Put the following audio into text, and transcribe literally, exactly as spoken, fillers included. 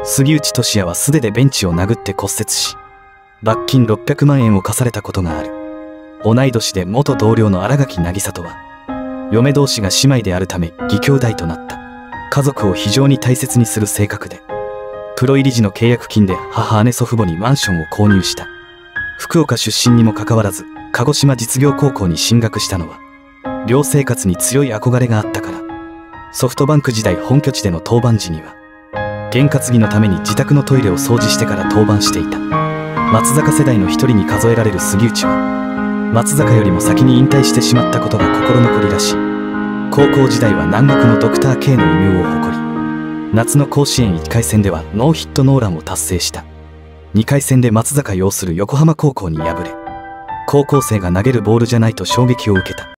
杉内俊也は素手でベンチを殴って骨折し、罰金ろっぴゃくまんえんを課されたことがある。同い年で元同僚の新垣渚とは、嫁同士が姉妹であるため義兄弟となった。家族を非常に大切にする性格で、プロ入り時の契約金で母姉祖父母にマンションを購入した。福岡出身にもかかわらず、鹿児島実業高校に進学したのは、寮生活に強い憧れがあったから。ソフトバンク時代本拠地での登板時には、験担ぎのために自宅のトイレを掃除してから登板していた。松坂世代の一人に数えられる杉内は、松坂よりも先に引退してしまったことが心残りらしい。高校時代は南国のドクター K の異名を誇り、夏の甲子園いっかい戦ではノーヒットノーランを達成した。にかい戦で松坂擁する横浜高校に敗れ、高校生が投げるボールじゃないと衝撃を受けた。